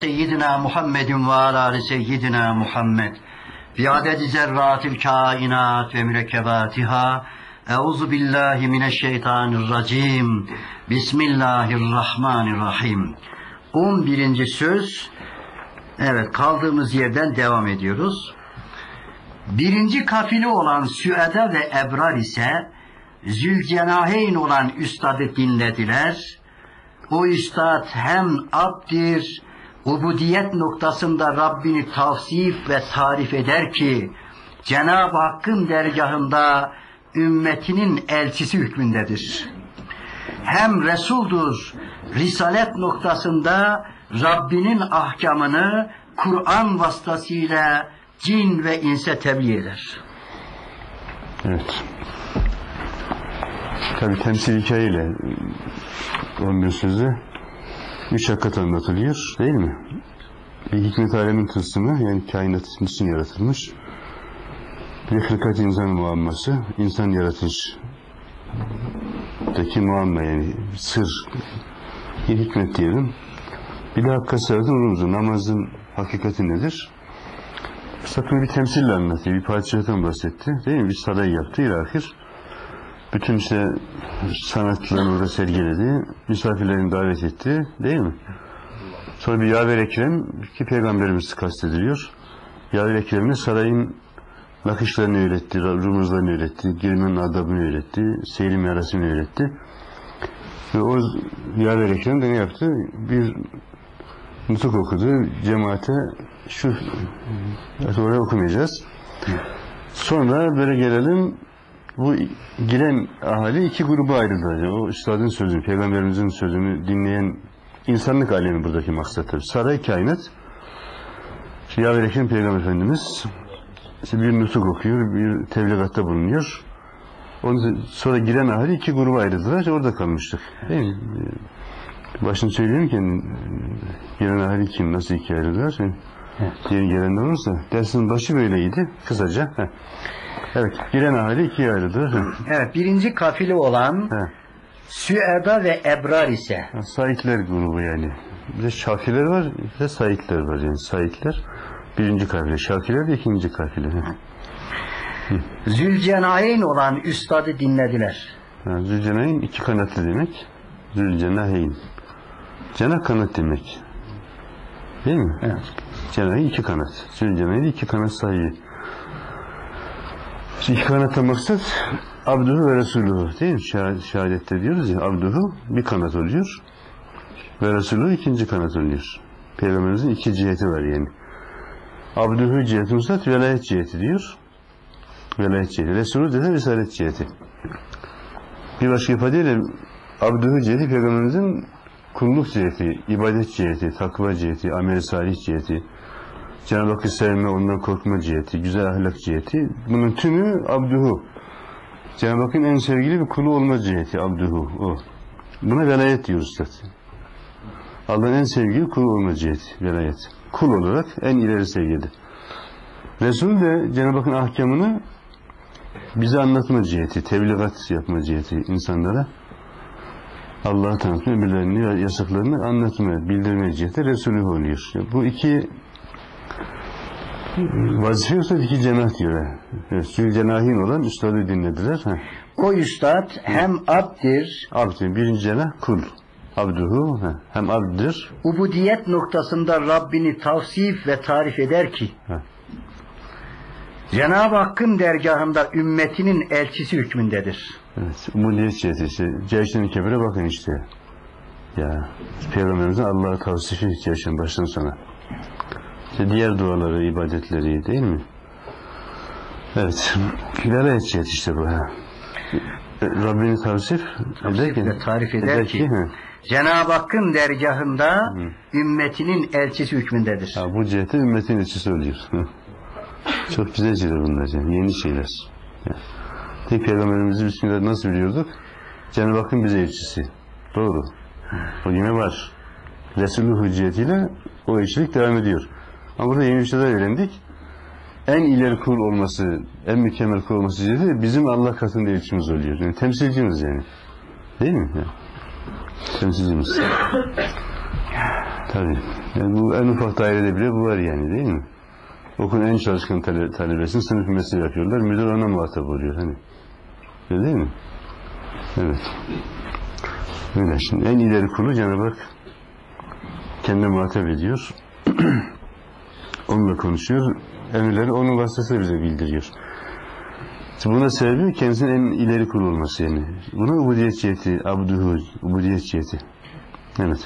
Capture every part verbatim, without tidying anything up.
Seyyidina Muhammedin ve alâli seyyidina Muhammed bi adedi zerratil kainat ve mürekkebatiha. Euzu billahi mineşşeytanirracim. Bismillahirrahmanirrahim. on birinci söz. Evet, kaldığımız yerden devam ediyoruz. Birinci kafili olan Süeda ve Ebrar ise Zülcenaheyn olan üstadı dinlediler. O üstad hem abdir, ubudiyet noktasında Rabbini tavsif ve tarif eder ki Cenab-ı Hakk'ın dergahında ümmetinin elçisi hükmündedir. Hem Resul'dur, risalet noktasında Rabbinin ahkamını Kur'an vasıtasıyla cin ve inse tebliğ eder. Evet. Tabi temsil hikayeyle on bir sözü üç hakikat anlatılıyor, değil mi? Bir hikmet alemin tılsımı, yani kainat için yaratılmış. Bir hırkat insan muamması, insan yaratıştaki muamma, yani sır, bir hikmet diyelim. Bir de hakikat sıratın uzun, namazın hakikati nedir? Sakın bir temsille anlatıyor, bir padişahtan bahsetti, değil mi? Bir saray yaptı, ilahir. Bütün işte sanatlarını orada sergiledi, misafirlerini davet etti, değil mi? Sonra bir Yaver Ekrem, ki Peygamberimiz kastediliyor. Yaver Ekrem'in sarayın nakışlarını öğretti, rumuzlarını öğretti, girmenin adabını öğretti, seyri merasimini öğretti. Ve o Yaver Ekrem de ne yaptı? Bir nutuk okudu, cemaate şu, oraya okumayacağız. Sonra böyle gelelim, bu giren ahali iki gruba ayrıldı. O üstadın sözünü, Peygamberimizin sözünü dinleyen insanlık alemi buradaki maksattır. Saray kainat. Yaver Ekrem Peygamber Efendimiz işte bir nutuk okuyor, bir tebligatta bulunuyor. Ondan sonra giren ahali iki gruba ayrıldılar. Orada kalmıştık. Değil mi? Başını söyleyeyim ki giren ahali kim, nasıl ikiye ayrıldılar? Diğer gelenler olursa dersin başı böyleydi. Kısaca. Heh. Evet, giren ahali ikiye ayrıldı. Evet, birinci kafili olan He. Süeda ve Ebrar ise Saitler grubu yani. Bir de Şafiler var, bir de Saitler var yani. Saitler birinci kafile, Şafiler de ikinci kafile. Zülcenaheyn olan üstadı dinlediler. Ha, Zülcenaheyn iki kanatlı demek. Zülcenaheyn. Cenah kanat demek. Değil mi? Evet. Cenaheyn iki kanat. Zülcenaheyn iki kanat sahibi. İki kanata maksat abduhu ve resuluhu, değil mi? Şehadette diyoruz ya, abduhu bir kanat oluyor ve resuluhu ikinci kanat oluyor. Peygamberimizin iki ciheti var yani. Abduhu ciheti maksat velayet ciheti diyor. Velayet ciheti. Resuluhu de risalet ciheti. Bir başka ifadeyle abduhu ciheti Peygamberimizin kulluk ciheti, ibadet ciheti, takva ciheti, amel-i salih ciheti, Cenab-ı Hakk'ı sevme, ondan korkma ciheti, güzel ahlak ciheti. Bunun tümü abduhu. Cenab-ı Hakk'ın en sevgili bir kulu olma ciheti abduhu. O. Buna velayet diyoruz zaten. Allah'ın en sevgili kulu olma ciheti, velayet. Kul olarak en ileri seviyede. Resul de Cenab-ı Hakk'ın ahkamını bize anlatma ciheti, tebligat yapma ciheti insanlara. Allah'ı tanıtma, emirlerini, yasaklarını anlatma, bildirme ciheti Resulü oluyor. Bu iki vazife yoksa iki cenah diyor. Zülcenaheyn olan üstadı dinlediler. Ha. O üstad hem abdir, abdir, birinci cenah kul. Abduhu, ha. Hem abdir. Ubudiyet noktasında Rabbini tavsif ve tarif eder ki ha. Cenab-ı Hakk'ın dergahında ümmetinin elçisi hükmündedir. Evet, ubudiyet ciheti işte. Ceyşen-i Kebir'e bakın işte. Ya, Peygamberimizin Allah'a tavsifi Ceyşen baştan sona. İşte diğer duaları, ibadetleri, değil mi? Evet. Hilale edeceğiz işte bu. Rabbini tavsif ederken, tarif eder, eder ki, ki Cenab-ı Hakk'ın dergahında Hı. ümmetinin elçisi hükmündedir. Ha, bu cihette ümmetin elçisi oluyor. Çok güzel şeyler bunlar. Yani. Yeni şeyler. Yani. Tek Peygamberimizi Bismillah nasıl biliyorduk? Cenab-ı Hakk'ın bize elçisi. Doğru. O yine var. Resulü hücciyetiyle o elçilik devam ediyor. Ama burada yeni bir şeyler öğrendik. En ileri kul olması, en mükemmel kul olması ciheti bizim Allah katında elçimiz oluyor. Yani temsilcimiz yani. Değil mi? Yani. Temsilcimiz. Tabii. Yani bu en ufak dairede bile bu var yani, değil mi? Okulun en çalışkan tale talebesini sınıf mesleği yapıyorlar. Müdür ona muhatap oluyor. Hani. Öyle değil mi? Evet. Öyle. Şimdi en ileri kulu Cenab-ı Hak kendine muhatap ediyor. Onunla konuşuyor. Emirleri onun vasıtasıyla bize bildiriyor. Buna sebebi kendisinin en ileri kul olması yani. Buna ubudiyet ciheti, abduhu, ubudiyet ciheti. Evet.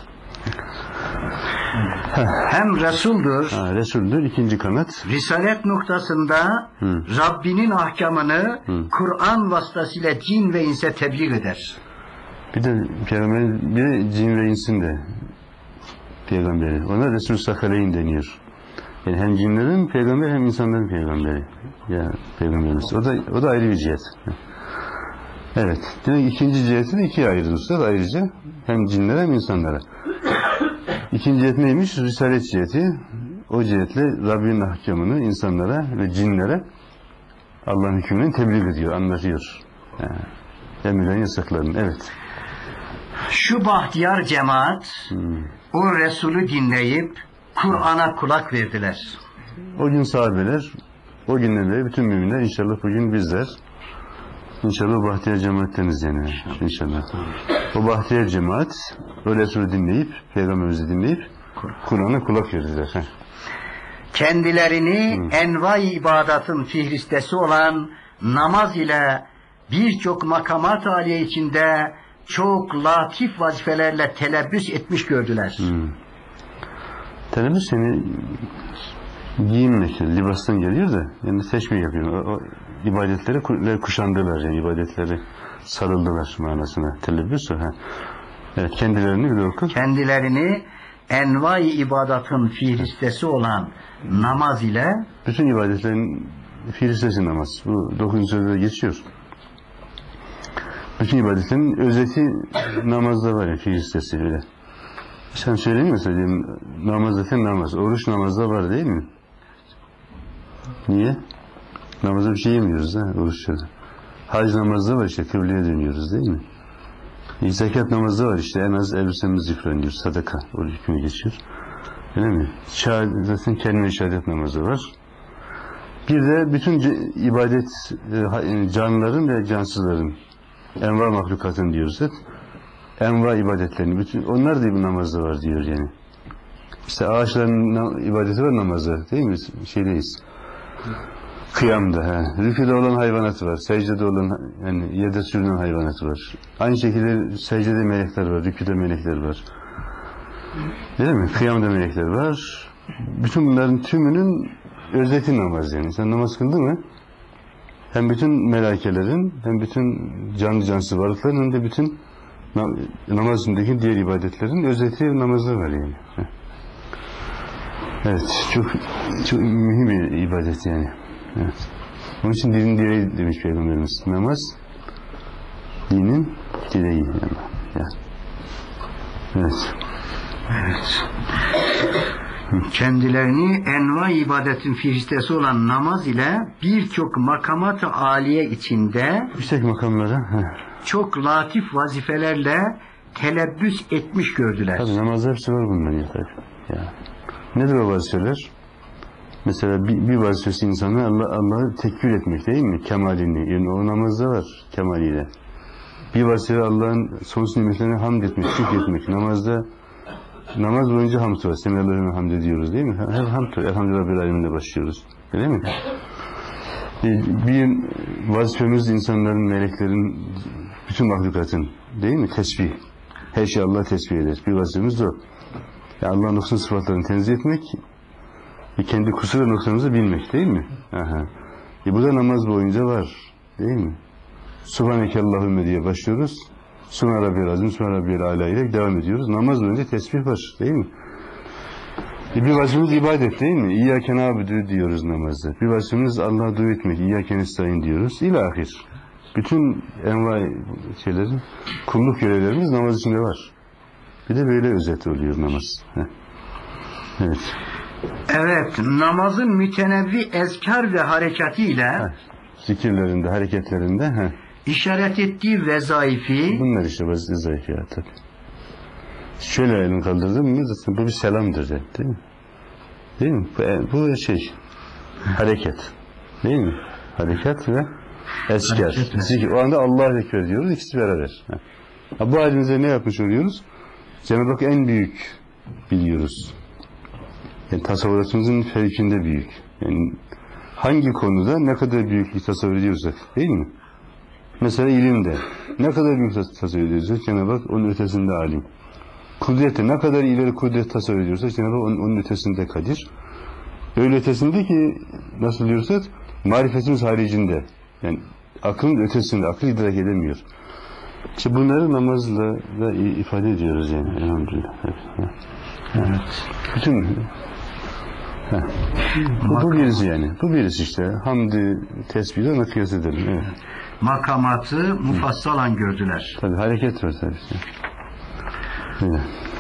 Hem Resul'dur. Ha, Resul'dür, ikinci kanat. Risalet noktasında Hı. Rabbinin ahkamını Hı. Kur'an vasıtasıyla cin ve inse tebliğ eder. Bir de Peygamberin, bir de cin ve insin de peygamberi. Ona Resul Sakaleyn deniyor. Yani hem cinlerin peygamberi hem insanların peygamberi. Ya peygamberimiz. O da o da ayrı bir cihet. Evet. Demek ikinci ciheti de ikiye ayırırız. Ayrıca hem cinlere hem insanlara. İkinci cihet neymiş? Risalet ciheti. O cihetle Rabbinin ahkamını insanlara ve cinlere Allah'ın hükmünü tebliğ ediyor, anlatıyor. Yani, emirlerin, yasaklarını. Evet. Şu bahtiyar cemaat hmm. o Resulü dinleyip Kur'an'a kulak verdiler. O gün sahabeler, o günden beri bütün müminler, inşallah bugün bizler, inşallah bahtiyar cemaatteniz yani. İnşallah. O bahtiyar cemaat, o Resulü dinleyip, Peygamberimizi dinleyip Kur'an'a kulak verdiler. Heh. Kendilerini hmm. envai ibadatın fihristesi olan namaz ile birçok makamat âliye içinde çok latif vazifelerle telebbüs etmiş gördüler. Hmm. Telebbüs yani giyinmek, libastan geliyor da yani teşbih yapıyor. O, o ibadetleri kuşandılar yani ibadetleri sarıldılar manasına. Telebbüs o. Ha. Evet, kendilerini bir de oku. Kendilerini envai ibadatın fihristesi olan namaz ile bütün ibadetlerin fihristesi namaz. Bu dokuzuncu sözde geçiyor. Bütün ibadetlerin özeti namazda var ya, fihristesi öyle. Sen söyleyeyim mi söyleyeyim? Namaz zaten namaz. Oruç namazda var değil mi? Niye? Namazda bir şey yemiyoruz ha, oruçta. Hac namazda var işte, kıbleye dönüyoruz değil mi? Zekat namazda var işte, en az elbisemiz yıpranıyor, sadaka, o hükmü geçiyor. Öyle mi? Şahadet, zaten kelime-i şehadet namazı var. Bir de bütün ibadet, canlıların ve cansızların, enva mahlukatın diyoruz hep. Enva ibadetlerini, bütün, onlar da bir namazda var diyor yani. İşte ağaçların ibadeti var namazda, değil mi? Şeydeyiz. Kıyamda, he. Rüküde olan hayvanat var, secdede olan, yani yerde sürünen hayvanat var. Aynı şekilde secdede melekler var, rüküde melekler var. Değil mi? Kıyamda melekler var. Bütün bunların tümünün özeti namaz yani. Sen namaz kıldın mı? Hem bütün melaikelerin, hem bütün canlı cansız varlıkların, hem de bütün namazındaki diğer ibadetlerin özeti namazda var yani. Evet, çok çok mühim bir ibadet yani. Evet. Onun için dinin direği demiş Peygamberimiz. Namaz dinin direği yani. Yani. Evet. Evet. Kendilerini enva ibadetin fihristesi olan namaz ile birçok makamat-ı âliye içinde yüksek makamlara çok latif vazifelerle telebbüs etmiş gördüler. Tabii namazda hepsi var bunların ya tabii. Ya. Nedir o vazifeler? Mesela bir, bir vazifesi insanın Allah, Allah'ı tekbir etmek değil mi? Kemalini. Yani o namazda var kemaliyle. Bir vazife Allah'ın sonsuz nimetlerine hamd etmek, şükretmek. Namazda namaz boyunca hamd var. Semihallahümme hamd ediyoruz değil mi? Hep hamd var. Elhamdülillah Rabbil Alemin'le başlıyoruz. Değil mi? Bir vazifemiz insanların, meleklerin, bütün mahlukatın değil mi? Tesbih. Her şey Allah tesbih eder. Bir vazifemiz o. Yani Allah'ın noksan sıfatlarını tenzih etmek ve kendi kusur ve noksanımızı bilmek değil mi? Aha. E bu da namaz boyunca var. Değil mi? Subhaneke Allahümme diye başlıyoruz. Subhan Rabbiyel Azim, Subhan Rabbiyel Ala ile devam ediyoruz. Namaz boyunca tesbih var. Değil mi? E bir vazifemiz ibadet değil mi? İyyâke nâbudu diyoruz namazda. Bir vazifemiz Allah'a dua etmek. İyyâke nestaîn diyoruz. İlâhir. Bütün envai şeylerin, kulluk görevlerimiz namaz içinde var. Bir de böyle özet oluyor namaz. Heh. Evet. Evet, namazın mütenevvi ezkar ve harekatiyle heh. Zikirlerinde, hareketlerinde heh. işaret ettiği vezaifi bunlar işte vezaifi ya tabii. şöyle elini kaldırdım mı zaten bu bir selamdır de, değil mi? Değil mi? Bu, bu şey hareket. Değil mi? Hareket ve esker. Zikir. O anda Allahu Ekber diyoruz. İkisi beraber. Ha, bu halimize ne yapmış oluyoruz? Cenab-ı Hak en büyük biliyoruz. Yani tasavvuratımızın fevkinde büyük. Yani hangi konuda ne kadar büyüklük tasavvur ediyorsak, değil mi? Mesela ilimde ne kadar büyük tasavvur ediyorsak Cenab-ı Hak onun ötesinde alim. Kudrette ne kadar ileri kudret tasavvur ediyorsak Cenab-ı Hak onun, onun ötesinde kadir. Öyle ötesinde ki nasıl diyorsak marifetimiz haricinde. Yani aklın ötesinde, akıl idrak edemiyor. İşte bunları namazla da ifade ediyoruz yani elhamdülillah. Evet. Bütün bu, bu birisi yani. Bu birisi işte. Hamdi, tesbihde ona kıyas edelim. Evet. Makamatı mufassalan gördüler. Tabii hareket var tabii. Evet.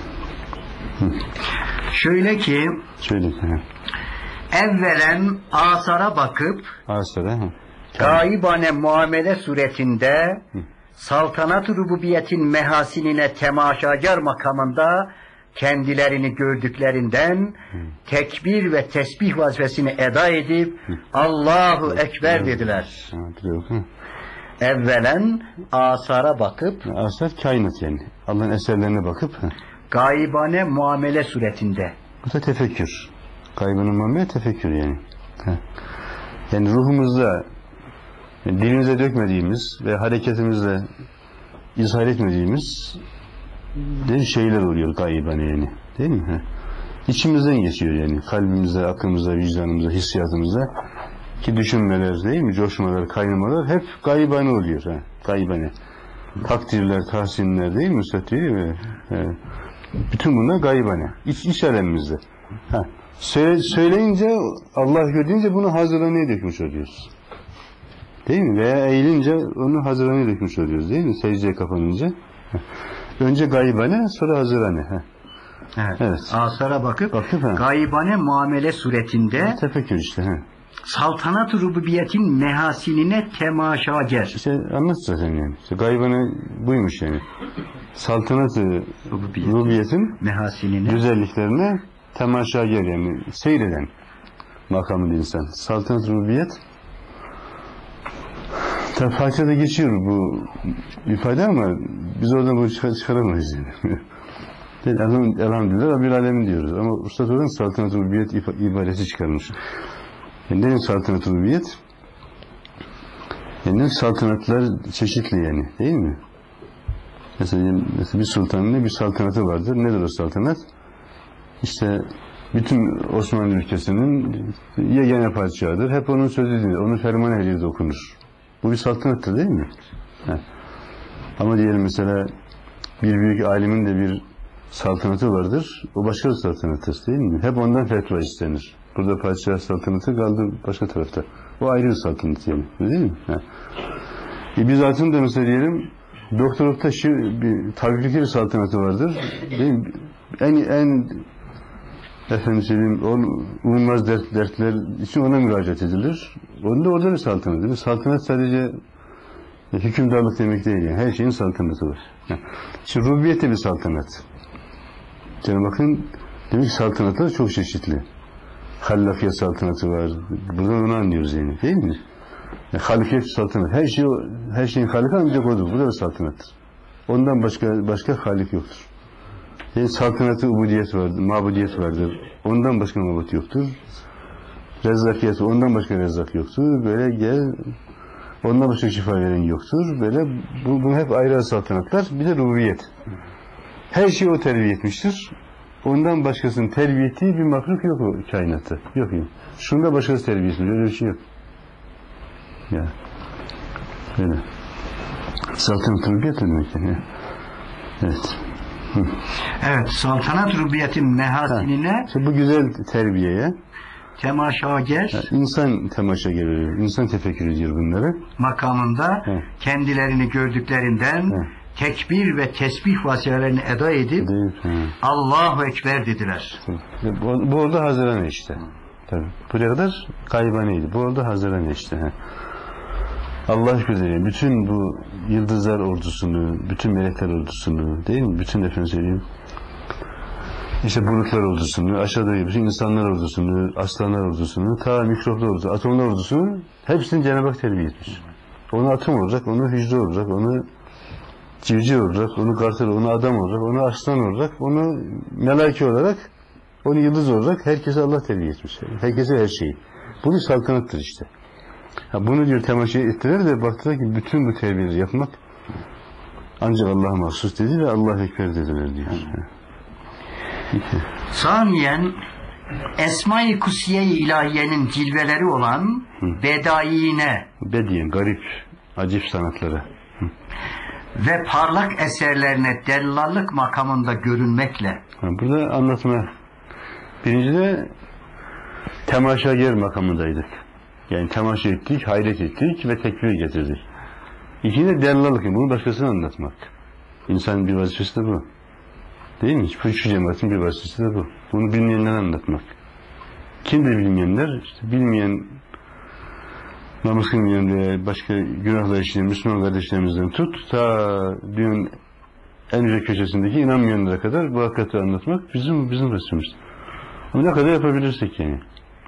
Şöyle ki Şöyle ki evvelen asara bakıp asara gaibane muamele suretinde Hı. saltanat-ı rububiyetin mehasinine temaşacar makamında kendilerini gördüklerinden Hı. tekbir ve tesbih vazifesini eda edip Hı. Allahu Hı. Ekber Hı. dediler. Hı. Evvelen asara bakıp asar kainat yani. Allah'ın eserlerine bakıp Hı. gaibane muamele suretinde. Bu da tefekkür. Gaybane muamele tefekkür yani. Hı. Yani ruhumuzda yani dilimize dökmediğimiz ve hareketimizle izhar etmediğimiz değil şeyler oluyor gaybane yani. Değil mi? He. İçimizden geçiyor yani. Kalbimizde, aklımızda, vicdanımızda, hissiyatımızda ki düşünmeler değil mi? Coşmalar, kaynamalar hep gaybane oluyor. He. Gaybane. Takdirler, tahsinler değil mi? Değil mi? He. Bütün bunlar gaybane. İç, iç alemimizde. Ha. Söyle, söyleyince, Allah gördüğünce bunu hazırlanıya dökmüş oluyoruz. Değil mi? Veya eğilince onu hazırlanıya dökmüş oluyoruz. Değil mi? Secdeye kapanınca. Ha. Önce gaybane, sonra hazırlanı. Ha. Evet. Evet. Asara bakıp, bakıp gaybane muamele suretinde tefekkür işte. Ha. saltanat-ı rububiyetin mehasinine temaşager. İşte anlat zaten yani. İşte gaybane buymuş yani. Saltanat-ı rububiyetin, rububiyetin mehasinine, güzelliklerine temaşager yani seyreden makamlı insan. Saltanat-ı rububiyet tabi Fatiha'da geçiyor bu ifade ama biz oradan bunu çıkar çıkaramayız yani. Elhamdülillah Rabbil Alemin diyoruz ama Üstad oradan saltanat-ı rububiyet ibaresi çıkarmış. Yani dedim saltanat-ı rububiyet yani saltanatlar çeşitli yani değil mi? Mesela, mesela bir sultanın bir saltanatı vardır. Nedir o saltanat? İşte bütün Osmanlı ülkesinin yegane padişahıdır. Hep onun sözü dinlenir. Onun fermanı her yerde okunur. Bu bir saltanattır değil mi? Heh. Ama diyelim mesela bir büyük alimin de bir saltanatı vardır. O başka bir saltanattır değil mi? Hep ondan fetva istenir. Burada padişah saltanatı kaldı başka tarafta. O ayrı bir saltanat yani. Değil mi? Heh. E biz altın da mesela diyelim doktorlukta şu bir tabiplikte bir saltanatı vardır. Değil mi? En en efendim söyleyeyim umulmaz dert, dertler için ona müracaat edilir. Onun da orada bir saltanatı. Bir saltanat sadece hükümdarlık demek değil yani. Her şeyin saltanatı var. Yani. Şimdi rububiyet de bir saltanat. Yani bakın demek ki saltanatlar çok çeşitli. Hallafiyet saltanatı var. Buradan onu anlıyoruz yani. Değil mi? Yani halifiyet saltanat. Her şey her şeyin halifı ancak odur. Bu da bir saltanattır. Ondan başka başka halik yoktur. Yani saltanatı ubudiyet vardır, mabudiyet vardır. Ondan başka mabut yoktur. Rezzakiyet, ondan başka rezzak yoktur. Böyle gel, ondan başka şifa veren yoktur. Böyle bu, bu hep ayrı saltanatlar. Bir de rububiyet. Her şeyi o terbiye etmiştir. Ondan başkasının terbiye ettiği bir mahluk yok o kainatta. Yok yani. Şunda başkası terbiye etmiyor. Öyle bir şey yok. Ya. Böyle. Saltanat rububiyet demek yani. Evet. Hı. Evet, saltanat rubiyetin mehasinine işte bu güzel terbiyeye temaşager insan temaşager oluyor. İnsan tefekkür ediyor bunları. Makamında He. kendilerini gördüklerinden He. tekbir ve tesbih vazifelerini eda edip Değil, Allahu Ekber dediler. Bu, bu orada hazırlanıyor işte. Tabii. Buraya kadar gaybaneydi. Bu orada hazırlanıyor işte. He. Allah güzel. Bütün bu yıldızlar ordusunu, bütün melekler ordusunu, değil mi? Bütün efendim söyleyeyim, işte bulutlar ordusunu, aşağıdaki bütün insanlar ordusunu, aslanlar ordusunu, ta mikroplar ordusunu, atomlar ordusunu hepsini Cenab-ı Hak terbiye etmiş. Onu atom olacak, onu hücre olacak, onu civciv olacak, onu kartal, onu adam olacak, onu aslan olacak, onu melaike olarak, onu yıldız olarak herkese Allah terbiye etmiş. Herkese her şeyi. Bu bir saltanattır işte. Ha, bunu diyor temaşa ettiler de baktılar ki bütün bu terbiyeleri yapmak ancak Allah'a mahsus dedi ve Allah-u Ekber dediler diyor. Saniyen Esma-i Kusiye-i İlahiye'nin cilveleri olan Hı. Bedaiine Bediyen, garip, acip sanatları Hı. ve parlak eserlerine dellallık makamında görünmekle. Ha, burada anlatma. Birincide temaşager makamındaydık. Yani temaşa ettik, hayret ettik ve tekbir getirdik. İkincide dellallık, bunu başkasına anlatmak. İnsanın bir vazifesi de bu. Değil mi? Şu, şu cemaatin bir vazifesi de bu. Bunu bilmeyenlere anlatmak. Kimdir bilmeyenler? İşte bilmeyen, namaz kılmayan veya başka günahlar işleyen Müslüman kardeşlerimizden tut, ta dünyanın en ücret köşesindeki inanmayanlara kadar bu hakikati anlatmak bizim bizim vazifemiz. Ama ne kadar yapabilirsek yani.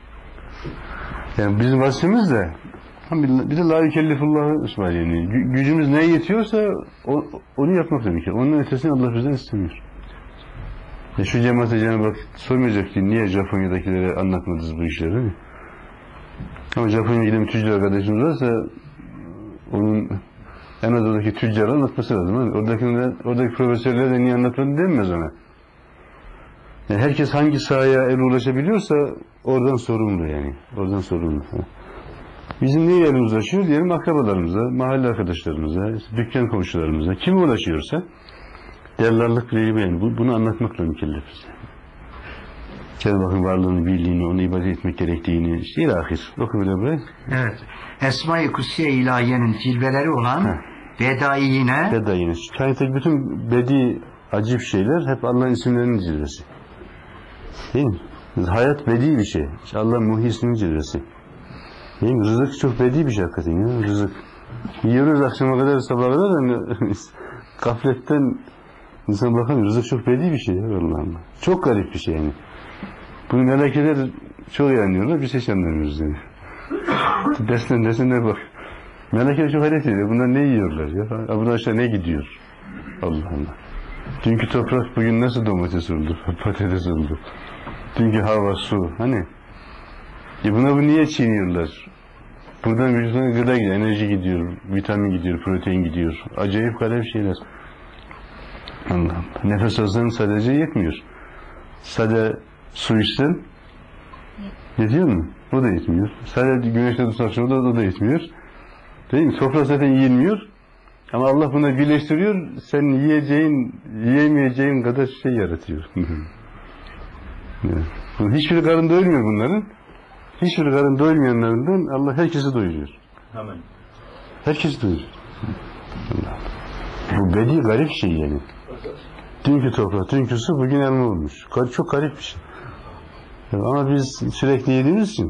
Yani bizim vazifemiz de bir de la yükellifullahu ismail yani. Gücümüz neye yetiyorsa o, onu yapmak demek. Onun ötesini Allah bizden istemiyor. Ya şu cemaate Cenab-ı Hak sormayacak ki niye Japonya'dakilere anlatmadınız bu işleri, değil mi? Ama Japonya'ya giden bir tüccar arkadaşımız varsa onun en az oradaki tüccara anlatması lazım. Değil mi? Oradaki, oradaki profesörlere de niye anlatmadın denmez ona. Yani herkes hangi sahaya el ulaşabiliyorsa oradan sorumlu yani. Oradan sorumlu. Bizim neye elimiz ulaşıyor? Diyelim akrabalarımıza, mahalle arkadaşlarımıza, işte dükkan komşularımıza, kim ulaşıyorsa dellallık bile yani bu, bunu anlatmakla mükellefiz. Cenab-ı Hakk'ın varlığını, birliğini, onu ibadet etmek gerektiğini, işte ilahir. Oku bile buraya. Evet. Esma-i Kusiye İlahiye'nin cilveleri olan Heh. Bedaiine Bedaiine. Kainattaki bütün bedi, acip şeyler hep Allah'ın isimlerinin cilvesi. Değil mi? Hayat bedi bir şey. İşte Allah'ın muhyisinin cilvesi. Değil mi? Rızık çok bedi bir şey hakikaten ya. Rızık. Yiyoruz akşama kadar, sabaha kadar da gafletten insan bakamıyor. Rızık çok bedi bir şey ya. Allah'ım. Çok garip bir şey yani. Bunu melekeler çok iyi anlıyorlar. Biz hiç anlamıyoruz yani. Dersten dersine bak. Melekeler çok hayret ediyor. Bunlar ne yiyorlar ya? Bunlar aşağı ne gidiyor? Allah Allah. Dünkü toprak bugün nasıl domates oldu? Patates oldu. Dünkü hava, su. Hani? E buna bu niye çiğniyorlar? Buradan vücuduna gıda gidiyor, enerji gidiyor, vitamin gidiyor, protein gidiyor. Acayip garip şeyler. Allah'ım. Nefes alsan sadece yetmiyor. Sadece su içsen yetiyor mu? O da yetmiyor. Sadece güneşte tutsak o da, o da yetmiyor. Değil mi? Toprak zaten yiyilmiyor. Ama Allah bunu birleştiriyor. Sen yiyeceğin, yiyemeyeceğin kadar şey yaratıyor. Hiçbir karın doyurmuyor bunların. Hiçbir karın doymayanlarından Allah herkesi doyuruyor. Amin. Herkesi doyuruyor. Allah. Bu bedi garip şey yani. Dünkü toprak, dünkü su bugün elma olmuş. Çok garip bir şey. Ama biz sürekli yediğimiz için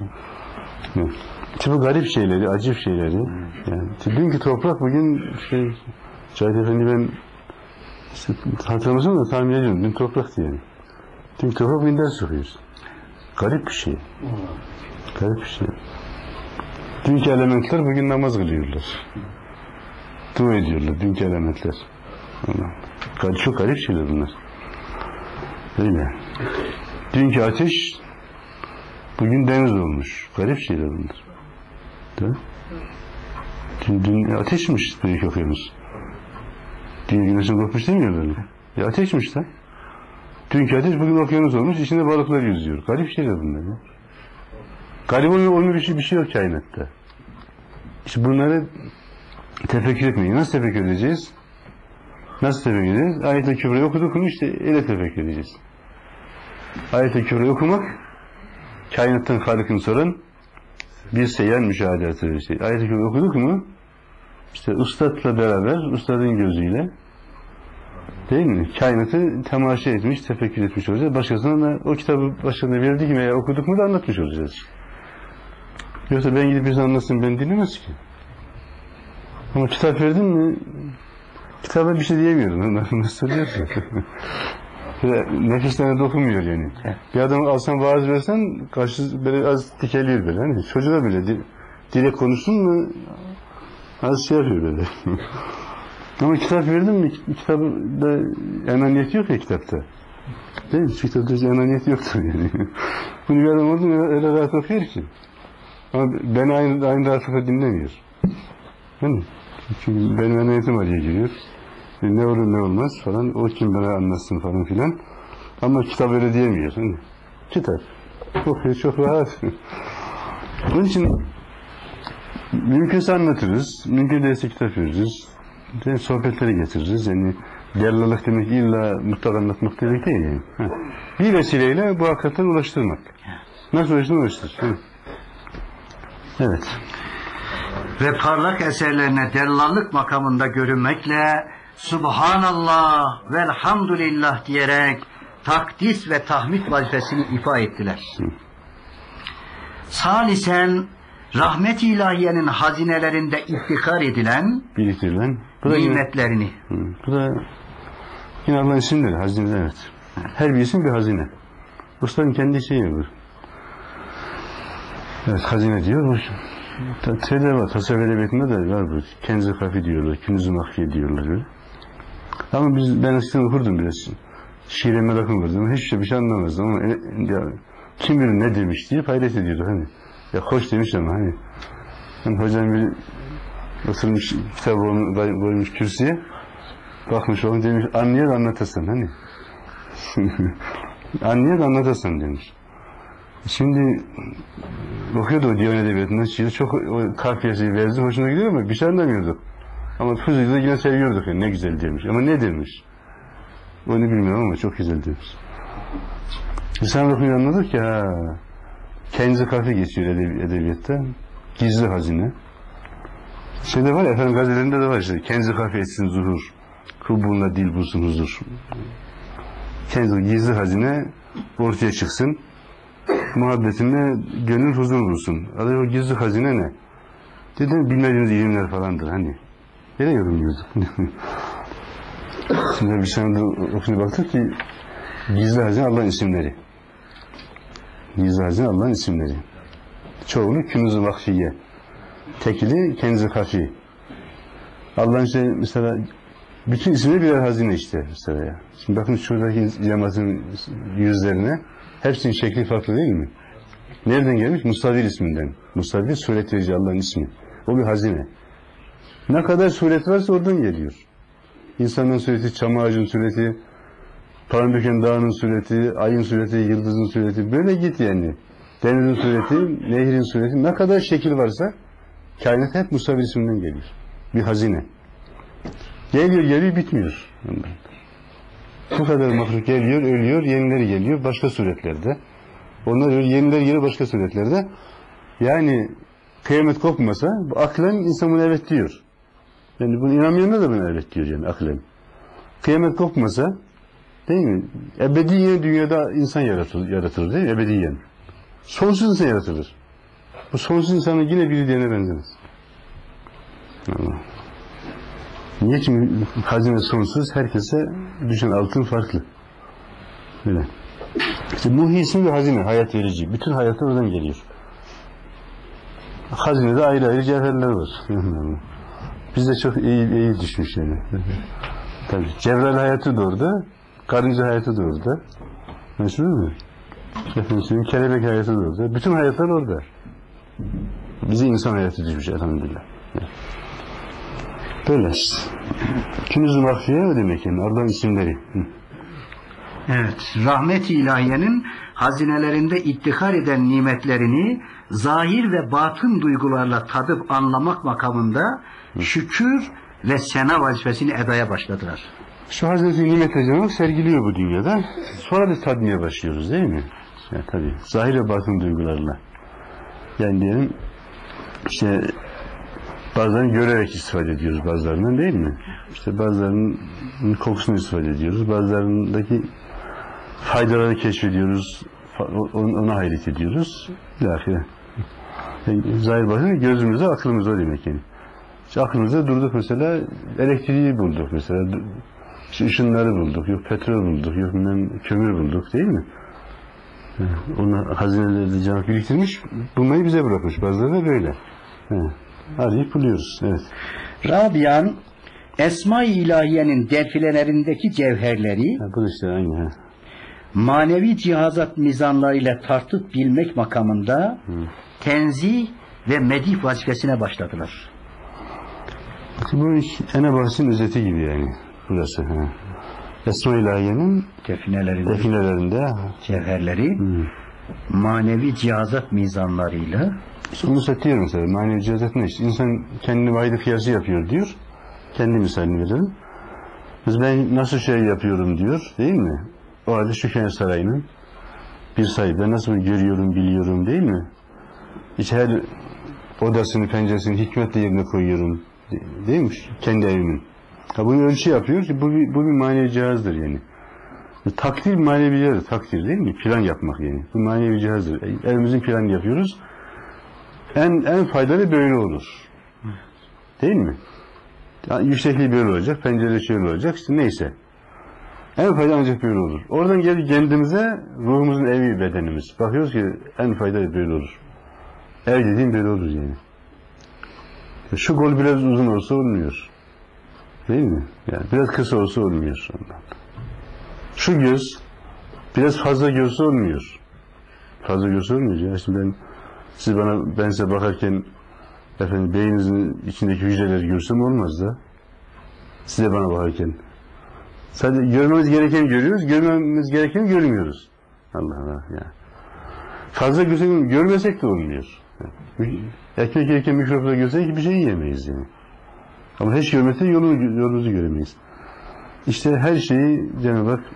işte bu garip şeyleri, acip şeyleri yani, dünkü toprak bugün şey Cahit Efendi ben işte, hatırlamasam da tahmin ediyorum. Dün topraktı yani. Dünkü toprak bugün ders okuyoruz. Garip bir şey. Garip bir şey. Dünkü elementler bugün namaz kılıyorlar. Dua ediyorlar dünkü elementler. Allah. Çok garip şeyler bunlar. Öyle. Dünkü ateş bugün deniz olmuş. Garip şeyler bunlar. Değil mi? Dün, dün ateşmiş büyük okyanus. Dün güneşin kopmuş demiyorlar mı? E ateşmiş de. Dünkü ateş bugün okyanus olmuş. İçinde balıklar yüzüyor. Garip şeyler bunlar ya. Garip olmuyor bir şey, bir şey yok kainatta. İşte bunları tefekkür etmeyin. Nasıl tefekkür edeceğiz? Nasıl tefekkür edeceğiz? Ayet-i Kübra'yı okuduk mu işte öyle tefekkür edeceğiz. Ayet-i Kübra'yı okumak kainattan Halık'ın soran bir seyyar müşahedesi. Şey. Ayet-i Kübra'yı okuduk mu işte ustadla beraber, ustadın gözüyle değil mi? Kainatı temaşa etmiş, tefekkür etmiş olacağız. Başkasına da o kitabı başkasına verdik mi veya okuduk mu da anlatmış olacağız. Yoksa ben gidip bize anlatsın ben dinlemez ki. Ama kitap verdin mi kitaba bir şey diyemiyorum. Nasıl söylüyorsun? Böyle nefislerine dokunmuyor yani. Evet. Bir adamı alsan vaaz versen karşı böyle az dikeliyor böyle. Hani çocuğa bile di, direkt konuşsun mu az şey yapıyor böyle. Ama kitap verdim mi kitabda enaniyet yok ya kitapta. Değil mi? Kitapta enaniyet yoktur yani. Bunu bir adam oldu mu öyle rahat okuyor ki. Ama beni aynı, aynı rahatlıkla dinlemiyor. Hani? Çünkü benim enaniyetim araya giriyor. Ne olur ne olmaz falan. O kim bana anlatsın falan filan. Ama kitap öyle diyemiyor. Hani? Kitap. Okuyor çok rahat. Onun için mümkünse anlatırız. Mümkün değilse kitap veririz. De, sohbetleri getiririz. Yani delalık demek illa mutlaka anlatmak demek değil yani. Ha. Bir vesileyle bu hakikaten ulaştırmak. Nasıl ulaştırır? Ulaştır. Ha. Evet. Ve parlak eserlerine dellallık makamında görünmekle Subhanallah velhamdülillah diyerek takdis ve tahmid vazifesini ifa ettiler. Hı. Salisen rahmet-i ilahiyenin hazinelerinde iftihar edilen biriktirilen nimetlerini. Yine, hı, bu da yine Allah'ın isimleri, hazine, evet. Her bir isim bir hazine. Ustanın kendi şeyi bu. Evet, hazine diyor. Şeyde var, tasavvuf edebiyatında da var bu. Kenz-i kafi diyorlar, künüz-i mahfiye diyorlar böyle. Ama biz, ben eskiden okurdum biraz. Şiire merakım vardı ama hiçbir şey, bir şey anlamazdım ama ya, kim bilir ne demiş diye hayret ediyordu hani. Ya hoş demiş ama hani. hani hocam bir oturmuş kitabı koymuş kürsüye, bakmış onu demiş anlıyor anlatasın hani. Anlıyor anlatasın demiş. Şimdi okuyordu o divan edebiyatından şiiri, çok o kafiyesi verdi, hoşuna gidiyor ama bir şey anlamıyorduk. Ama Fuzul'da yine seviyorduk yani, ne güzel demiş. Ama ne demiş? Onu bilmiyorum ama çok güzel demiş. İnsan okuyunca anladık ki ha, Kenz-i kafi geçiyor edebi, edebiyatta. Gizli hazine. Şeyde var ya, efendim gazetelerinde de var işte. Kenz-i kafi etsin zuhur. Kubuğuna dil bulsun huzur. Kenz-i gizli hazine ortaya çıksın. Muhabbetinde gönül huzur bulsun. Adı o gizli hazine ne? Dedim bilmediğimiz ilimler falandır hani. Böyle yorumluyorduk. Şimdi bir sene okuyup baktık ki gizli hazine Allah'ın isimleri. Gizli hazine Allah'ın isimleri. Çoğunu künüz-i vakfiye. Tekili kenz-i kafi. Allah'ın işte mesela bütün isimleri birer hazine işte mesela ya. Şimdi bakın şuradaki cemaatin yüzlerine, hepsinin şekli farklı değil mi? Nereden gelmiş? Mustavir isminden. Mustavir suret verici Allah'ın ismi. O bir hazine. Ne kadar suret varsa oradan geliyor. İnsanın sureti, çam ağacın sureti, Palandöken dağının sureti, ayın sureti, yıldızın sureti, böyle git yani. Denizin sureti, nehrin sureti, ne kadar şekil varsa kainat hep Mustavir isminden geliyor. Bir hazine. Geliyor, geliyor, bitmiyor. Bu kadar mahluk geliyor, ölüyor, yenileri geliyor başka suretlerde. Onlar ölüyor, yenileri geliyor başka suretlerde. Yani kıyamet kopmasa, aklen insan buna evet diyor. Yani bunu inanmayanlar da buna evet diyor yani aklen. Kıyamet kopmasa, değil mi? Ebediyen dünyada insan yaratılır, yaratılır değil mi? Ebediyen. Sonsuz insan yaratılır. Bu sonsuz insanın yine biri diğerine benzemez. Allah. Niye? Çünkü hazine sonsuz, herkese düşen altın farklı. Böyle. İşte muhi ismi bir hazine, hayat verici. Bütün hayatı oradan geliyor. Hazinede ayrı ayrı cevherler var. Bizde çok iyi, iyi düşmüş yani. Tabii. Cebrail hayatı da orada, karınca hayatı da orada. Meşhur mu? Efendim, kelebek hayatı da orada. Bütün hayatlar orada. Bize insan hayatı düşmüş elhamdülillah. Böyle. Künüz-ü mahfiye o demek yani. Allah'ın isimleri. Hı. Evet. Rahmet-i ilahiyenin hazinelerinde iftihar eden nimetlerini zahir ve batın duygularla tadıp anlamak makamında Hı. şükür ve sena vazifesini edaya başladılar. Şu Hazreti nimetleri Cenab-ı sergiliyor bu dünyada. Sonra da tadmaya başlıyoruz değil mi? Ya, tabii. Zahir ve batın duygularla. Yani diyelim işte bazılarını görerek istifade ediyoruz bazılarından değil mi? İşte bazılarının kokusunu istifade ediyoruz. Bazılarındaki faydaları keşfediyoruz. Ona hayret ediyoruz. Yani, zahir batın gözümüzde, aklımızda demek yani. İşte aklımızda durduk mesela, elektriği bulduk mesela. İşte ışınları bulduk, yok petrol bulduk, yok bilmem kömür bulduk değil mi? Onlar hazineleri Cenab-ı biriktirmiş, bulmayı bize bırakmış. Bazıları da böyle. He. Arayıp buluyoruz. Evet. Rabian, Esma-i İlahiye'nin defilelerindeki cevherleri Ha, bu işte aynı. Ha. manevi cihazat mizanlarıyla tartıp bilmek makamında Hı. tenzih ve medih vazifesine başladılar. Bu ene bahsin özeti gibi yani. Burası. Ha. Esma-i İlahiye'nin definelerinde, definelerinde cevherleri Hı. manevi cihazat mizanlarıyla. Bunu satıyor mesela. Manevi cihazat ne işte? İnsan kendini vahide kıyası yapıyor diyor. Kendi misalini verelim. Biz ben nasıl şey yapıyorum diyor. Değil mi? O halde Şükran Sarayı'nın bir sahibi. Ben nasıl görüyorum, biliyorum değil mi? İşte her odasını, penceresini hikmetle yerine koyuyorum. Değil mi? Kendi evimin. Ha, bunu ölçü yapıyor ki bu bir, bu bir manevi cihazdır yani. Takdir manevi cihazdır. Takdir değil mi? Plan yapmak yani. Bu manevi cihazdır. Evimizin planını yapıyoruz. En en faydalı böyle olur. Değil mi? Yani yüksekliği böyle olacak, pencere şöyle olacak, işte neyse. En faydalı ancak böyle olur. Oradan gelip kendimize ruhumuzun evi bedenimiz. Bakıyoruz ki en faydalı böyle olur. Ev dediğim böyle olur yani. Şu gol biraz uzun olsa olmuyor. Değil mi? Yani biraz kısa olsa olmuyor. Şu göz biraz fazla gözse olmuyor. Fazla gözse olmuyor ya. Şimdi ben siz bana ben size bakarken efendim beyninizin içindeki hücreleri görsem olmaz da. Size bana bakarken. Sadece görmemiz gereken görüyoruz, görmemiz gereken görmüyoruz. Allah Allah ya. Fazla gözüm görmesek de olmuyor. Yani, ekmek yerken mikropla görsek hiçbir şey yiyemeyiz yani. Ama hiç görmesek yolunu, yolumuzu göremeyiz. İşte her şeyi Cenab-ı Hak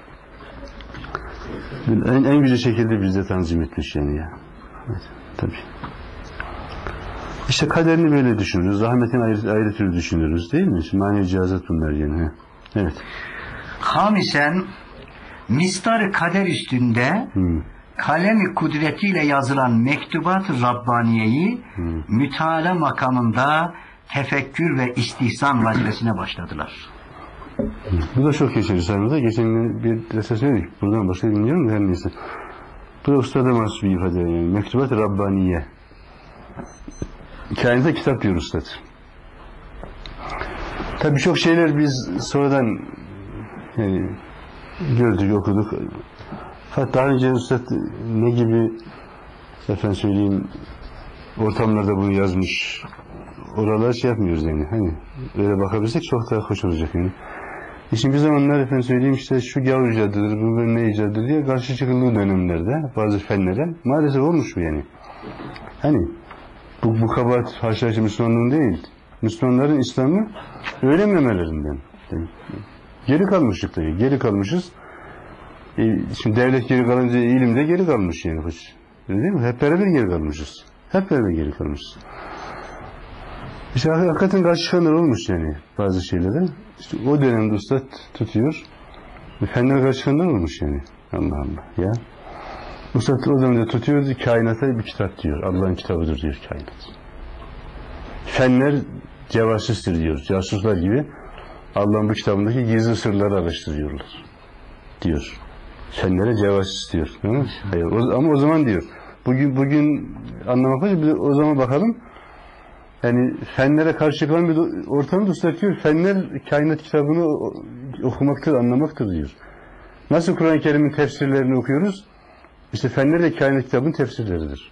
en, en güzel şekilde bize tanzim etmiş yani ya. Evet, tabii. İşte kaderini böyle düşünürüz. Rahmetin ayrı, ayrı türlü düşünürüz değil mi? Şimdi manevi cihazat bunlar yani. Evet. Hamisen mistar kader üstünde hmm. kalemi kudretiyle yazılan mektubat-ı Rabbaniye'yi hmm. müteala makamında tefekkür ve istihsan vazifesine başladılar. Bu da çok geçerli sayımızda. Geçen bir ders söyledik. Buradan başka bilmiyorum da her neyse. Bu da ustada mahsus bir ifade. Yani. Mektubat-ı Rabbaniye. Kainata kitap diyor ustad. Tabii çok şeyler biz sonradan yani gördük, okuduk. Fakat daha önce ustad ne gibi efendim söyleyeyim ortamlarda bunu yazmış. Oralar şey yapmıyoruz yani. Hani öyle bakabilirsek çok daha hoş olacak yani. E şimdi bir zamanlar efendim söyleyeyim işte şu gavur icadıdır, bu ne icadıdır diye karşı çıkıldığı dönemlerde bazı fenlere maalesef olmuş bu yani. Hani bu, bu kabahat haşa haşa Müslümanlığın değil. Müslümanların İslam'ı öğrenmemelerinden. Yani geri kalmıştık tabii. Geri kalmışız. E, şimdi devlet geri kalınca ilim de geri kalmış yani. Öyle değil mi? Hep beraber geri kalmışız. Hep beraber geri kalmışız. İşte hakikaten karşı çıkanlar olmuş yani bazı şeylere. İşte o dönemde ustad tutuyor. Fenler karşı çıkanlar olmuş yani. Allah Allah ya. Ustad o dönemde tutuyor, kainata bir kitap diyor. Allah'ın kitabıdır diyor kainat. Fenler cevasüstür diyor. Casuslar gibi Allah'ın bu kitabındaki gizli sırları araştırıyorlar. Diyor. Fenlere cevasüs diyor. Hayır, o, ama o zaman diyor. Bugün bugün anlamak için o zaman bakalım. Yani fenlere karşı çıkan bir ortamı da diyor. Fenler kainat kitabını okumaktır, anlamaktır diyor. Nasıl Kur'an-ı Kerim'in tefsirlerini okuyoruz? İşte fenler de kainat kitabının tefsirleridir.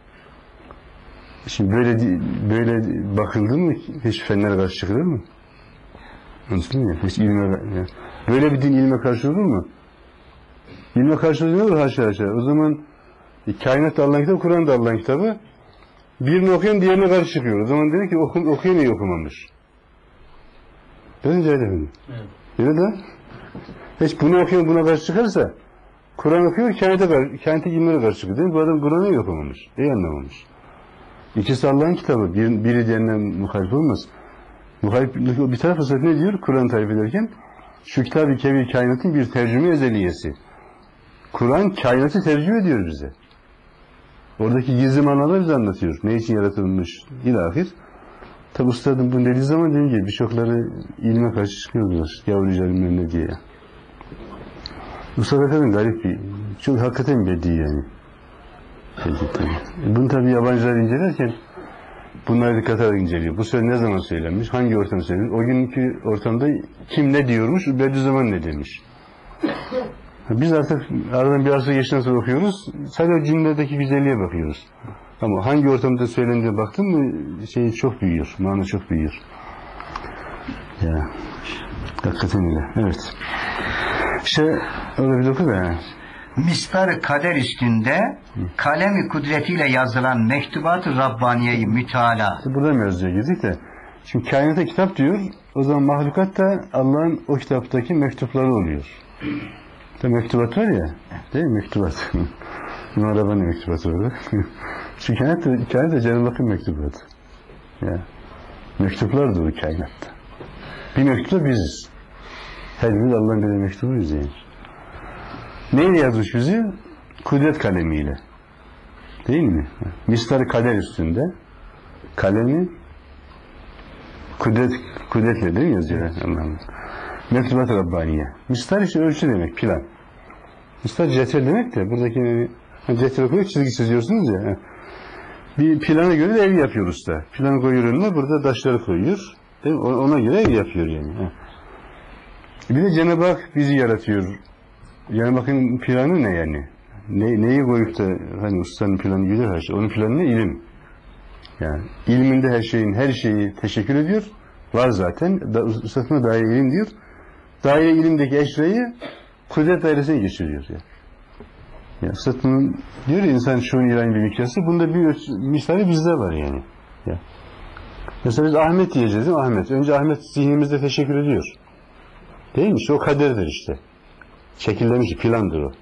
Şimdi böyle böyle bakıldı mı hiç fenlere karşı çıkılır mı? Anladın mı? Hiç ilme, yani böyle bir din ilme karşı olur mu? İlme karşı olur mu? Haşa haşa. O zaman e, kainat da Allah'ın kitabı, Kur'an da Allah'ın kitabı. Birini okuyan diğerine karşı çıkıyor. O zaman dedi ki oku, okuyan iyi okumamış. Değil mi Cahit Efendi? Evet. Öyle de hiç bunu okuyan buna karşı çıkarsa Kur'an okuyor, kainata karşı, kainata ilmere karşı çıkıyor. Değil mi? Bu adam Kur'an'ı iyi okumamış. İyi anlamamış. İkisi Allah'ın kitabı. Bir, biri diğerinden muhalif olmaz. Muhalif bir tarafı ne diyor? Kur'an tarif ederken şu kitab-ı kebir kainatın bir tercüme ezeliyesi. Kur'an kainatı tercüme ediyor bize. Oradaki gizli manaları bize anlatıyor. Ne için yaratılmış ilahir. Tabi üstadım bunu dediği zaman dediğim gibi birçokları ilme karşı çıkıyordular. Yavrucağım ne diye. Mustafa Efendi garip bir, çok hakikaten bedi yani. Bunu tabi yabancılar incelerken bunları dikkat ederek inceliyor. Bu söz ne zaman söylenmiş, hangi ortamda söylenmiş, o günkü ortamda kim ne diyormuş, Bediüzzaman ne demiş. Biz artık aradan bir asır geçtikten sonra okuyoruz, sadece cümledeki güzelliğe bakıyoruz. Ama hangi ortamda söylendiğine baktın mı şey çok büyüyor, mana çok büyüyor. Ya, hakikaten öyle, evet. İşte öyle bir oku da. Mistar-ı kader üstünde kalemi kudretiyle yazılan Mektubat-ı Rabbaniye-i müteala. Burada mevzuya girdik de. Şimdi kainata kitap diyor, o zaman mahlukat da Allah'ın o kitaptaki mektupları oluyor. İşte mektubat var ya, değil mi? Mektubat. Numarabani mektubatı orada. Çünkü kainat da, kainat da Cenab-ı Hakk'ın mektubatı. Ya. Mektuplar da o kainatta. Bir mektup da biziz. Her birimiz Allah'ın bir mektubuyuz yani. Neyle yazmış bizi? Kudret kalemiyle. Değil mi? Mistar-ı kader üstünde kalemi kudret, kudretle değil mi yazıyor? Allah'ım. Mektubat-ı Rabbaniye. Mistar işte ölçü demek, plan. Mistar cetvel demek de buradaki hani cetvel koyuyor, çizgi çiziyorsunuz ya. Bir plana göre de ev yapıyoruz da. Planı koyuyor önüne, burada taşları koyuyor. Değil mi? Ona göre ev yapıyor yani. Bir de Cenab-ı Hak bizi yaratıyor. Yani bakın planı ne yani? Ne, neyi koyup da hani ustanın planı güzel her şey. Onun planı ne? İlim. Yani ilminde her şeyin her şeyi teşekkür ediyor. Var zaten. Da, ustatına dair ilim diyor. Daire ilimdeki eşreyi kudret dairesine geçiriyor. Yani. Ya ustatının diyor ya insan şuun İran bir mikyası. Bunda bir misali bizde var yani. Ya. Mesela biz Ahmet diyeceğiz değil mi? Ahmet. Önce Ahmet zihnimizde teşekkür ediyor. Değil mi? İşte o kaderdir işte. Şekillemiş plandır o.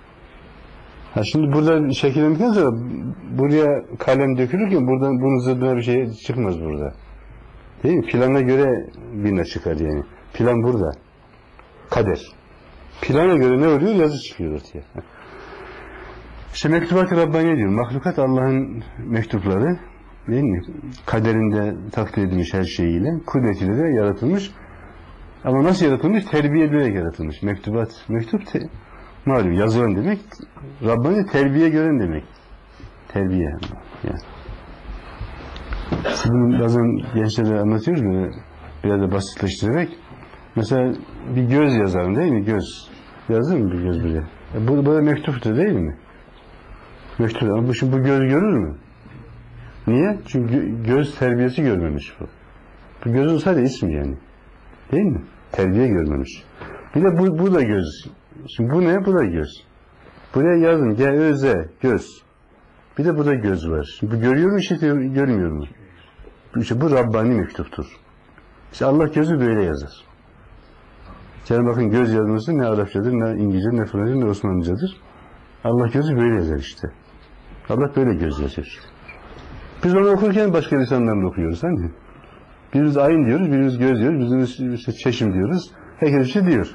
Ha şimdi burada şekillendikten sonra buraya kalem dökülürken buradan bunun zıddına bir şey çıkmaz burada. Değil mi? Plana göre bina çıkar yani. Plan burada. Kader. Plana göre ne oluyor? Yazı çıkıyor ortaya. İşte Mektubat-ı Rabbaniye diyor. Mahlukat Allah'ın mektupları değil mi? Kaderinde takdir edilmiş her şeyiyle, kudretiyle de yaratılmış. Ama nasıl yaratılmış? Terbiye edilerek yaratılmış. Mektubat, mektup te, malum yazılan demek. Rabbani terbiye gören demek. Terbiye. Yani. Bunu bazen gençlere anlatıyoruz böyle biraz da basitleştirerek. Mesela bir göz yazarım değil mi? Göz. Yazır mı bir göz buraya? E bu, bu da mektuptur değil mi? Mektup. Ama bu, şimdi bu göz görür mü? Niye? Çünkü göz terbiyesi görmemiş bu. Bu gözün sadece ismi yani. Değil mi? Terbiye görmemiş. Bir de bu, bu da göz. Şimdi bu ne? Bu da göz. Buraya yazdım. G Ö Z. Göz. Bir de bu da göz var. Şimdi bu görüyor mu? İşte görmüyor mu? İşte bu Rabbani mektuptur. İşte Allah gözü böyle yazar. Yani bakın göz yazması ne Arapçadır, ne İngilizce, ne Fransızca, ne Osmanlıcadır. Allah gözü böyle yazar işte. Allah böyle göz yazar. Biz onu okurken başka insanlarla okuyoruz. Hani? Birimiz ayın diyoruz, birimiz göz diyoruz, birimiz işte çeşim diyoruz. Herkes bir şey diyor.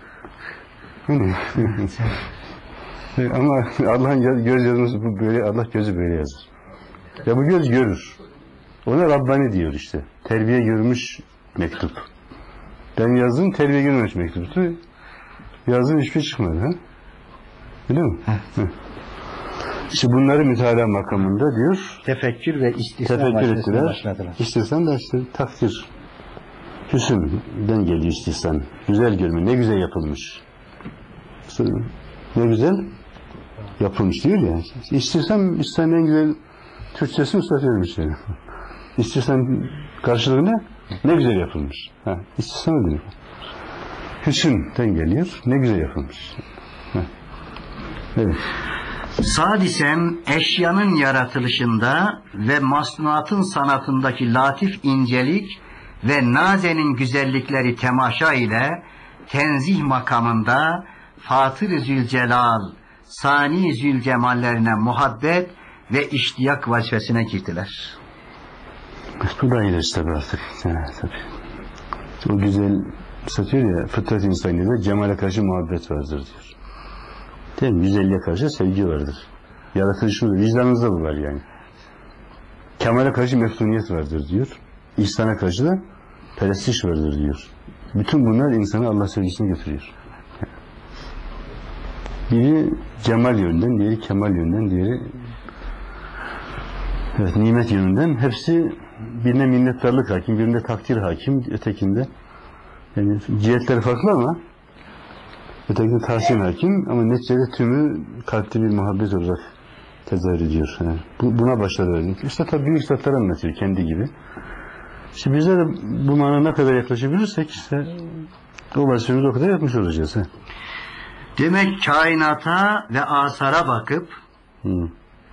Ama Allah'ın göz yazması bu böyle, Allah gözü böyle yazar. Ya bu göz görür. Ona Rabbani diyor işte. Terbiye görmüş mektup. Ben yazdım, terbiye görmemiş mektuptu. Yazdım, hiçbir şey çıkmadı. Ha? Biliyor musun? İşte bunları mütalaa makamında diyor. Tefekkür ve istisna tefekkür ettiler. İstisna da işte takdir. Hüsn'den geliyor istisna. Güzel görme. Ne güzel yapılmış. Ne güzel yapılmış diyor ya. İstisna, istisna'nın en güzel Türkçesini ustatıyorum yani. İstisna karşılığı ne? Ne güzel yapılmış. Ha, istisna diyor. Hüsn'den geliyor. Ne güzel yapılmış. Ha. Evet. Sadisen eşyanın yaratılışında ve masnuatın sanatındaki latif incelik ve nazenin güzellikleri temaşa ile tenzih makamında Fatır-ı Zülcelal, Sani Zülcemallerine muhabbet ve iştiyak vazifesine girdiler. Bu da iyileş tabi artık. Ha, tabii. O güzel satıyor ya, fıtrat insanıyla cemale karşı muhabbet vardır diyor. Değil mi? Güzelliğe karşı sevgi vardır. Yaratılışımızda, vicdanımızda bu var yani. Kemale karşı meftuniyet vardır diyor. İhsana karşı da perestiş vardır diyor. Bütün bunlar insanı Allah sevgisine götürüyor. Biri cemal yönünden, diğeri kemal yönünden, diğeri evet, nimet yönünden. Hepsi birine minnettarlık hakim, birinde takdir hakim, ötekinde yani cihetleri farklı ama ötekinde tahsin hakim ama neticede tümü kalpte bir muhabbet olarak tezahür ediyor. Yani bu, buna başladı. İşte tabi büyük üstadlar anlatıyor kendi gibi. İşte bizler de bu manaya ne kadar yaklaşabilirsek işte o vazifemizi o kadar yapmış olacağız. He. Demek kainata ve asara bakıp Hı.